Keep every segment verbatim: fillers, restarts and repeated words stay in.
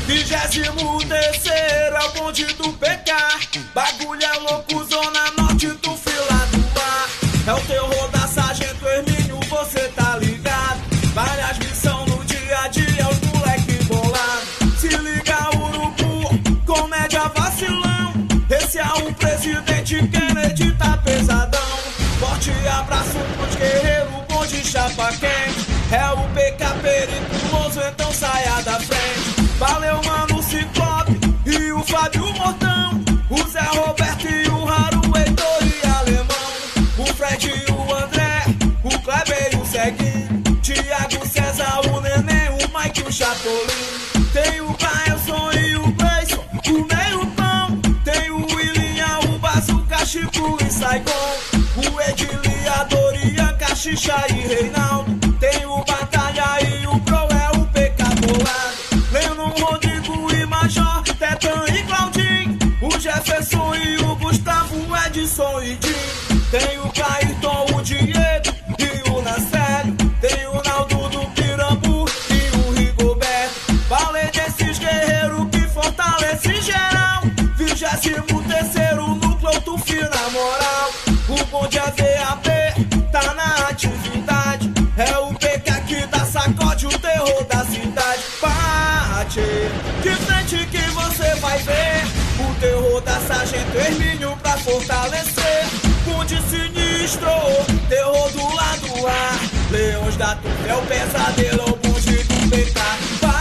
Vigésimo terceiro é o bonde do P K. Bagulho é louco, zona norte do fila do ar. É o terror da Sargento Hermínio, você tá ligado? Várias missões no dia a dia, os moleque bolado. Se liga, urubu, comédia vacilão. Esse é o presidente Kennedy, tá pesadão. Forte abraço pros guerreiros, bonde chapa quente. É o P K periculoso, então saia da frente. Valeu, mano, Ciclope e o Fábio Mortão. O Zé Roberto e o Raro, o Heitor e Alemão. O Fred e o André, o Kleber e o Ceguinho. Tiago César, o Neném, o Mike e o Chapolin. Tem o Caelson e o Gleison, o meio pão. Tem o William, o Bazuca, Chico e Saigon. O Edilia, Dorian, Caxixa e Reinaldo. Tem o Batalha e o Pro, é o P K bolado. Leno, Rodrigo e Major, Tetan e Claudinho. O Jefferson e o Gustavo, Edson e Jim. Tem o Cairton, o Diego e o Nacélio. Tem o Naldo do Pirambu e o Rigoberto. Falei desses guerreiros que fortalece geral. Vigésimo terceiro núcleo, tu fina moral. O bonde é V A P, tá na atividade. É o P K que dá sacode, o terror da cidade. Bate de frente que você vai ver o terror da Sargento Hermínio pra fortalecer. Bonde sinistro, terror do lado A. Leões da Turma é o pesadelo, é o bonde do P K.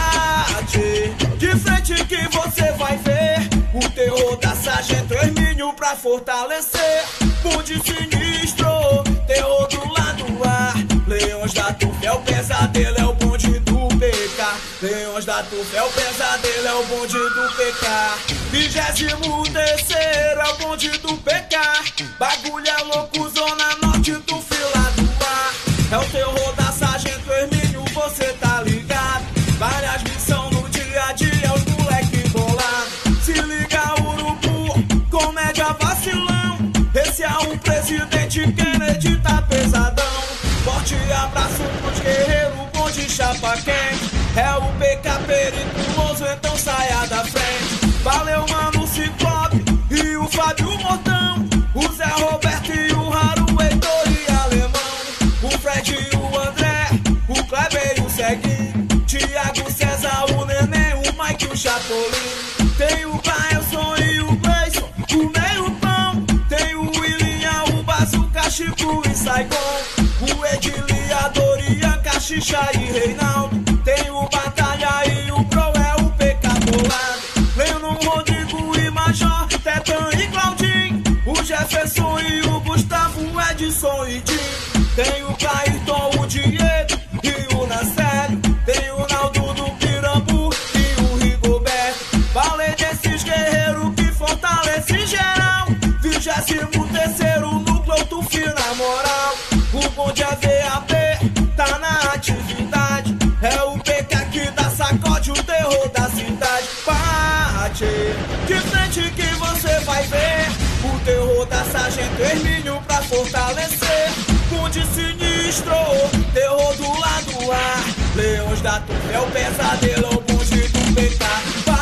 Bate de frente que você vai ver o terror da Sargento Hermínio pra fortalecer. Bonde sinistro, terror do lado A. Leões da Turma é o pesadelo, é o bonde do P K. Leões da Turma é o pesadelo, é o bonde do P K. Vigésimo terceiro é o bonde do P K. Bagulho é louco, zona norte do fila do ar. É o terror da Sargento Hermínio, você tá ligado? Várias missões no dia a dia, os moleque bolado. Se liga, urubu, comédia vacilão. Esse é o presidente Kennedy, tá pesadão. Forte abraço pros guerreiros, bonde chapa quente. É o P K periculoso, então saia da frente. Valeu, mano, Ciclope e o Fábio Mortão. O Zé Roberto e o Raro, o Heitor e Alemão. O Fred e o André, o Kleber e o Ceguinho. Tiago César, o Neném, o Mike e o Chapolin. Tem o Caelson e o Gleison, o meio pão. Tem o William, o Bazuca, Chico e Saigon. O Edilia, Dorian, Caxixa e Reinaldo. Tem o Batalha e o Pro, é o P K bolado. Leno, Rodrigo e Major, Tetan e Claudinho. O Jefferson e o Gustavo, Edson e Jim. Tem o Cairton, o Diego e o Nacélio. Tem o Naldo do Pirambu e o Rigoberto. Falei desses guerreiros que fortalece geral. Vigésimo terceiro núcleo, tu fina moral. O bonde é V A P, tá na atividade. É o P K que dá sacode, o terror da cidade. Bate de frente que você vai ver o terror da Sargento Hermínio pra fortalecer. Bonde sinistro, terror do lado A. Leões da Turma é o pesadelo, é o bonde do P K.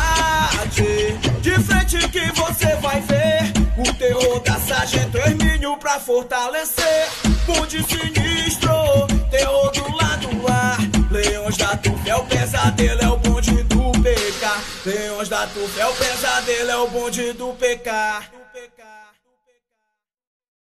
Bate de frente que você vai ver o terror da Sargento Hermínio pra fortalecer. Bonde sinistro, terror do lado A. Leões da Turma é o pesadelo, é o bonde do P K. Leões da Turma é o pesadelo, é o bonde do P K.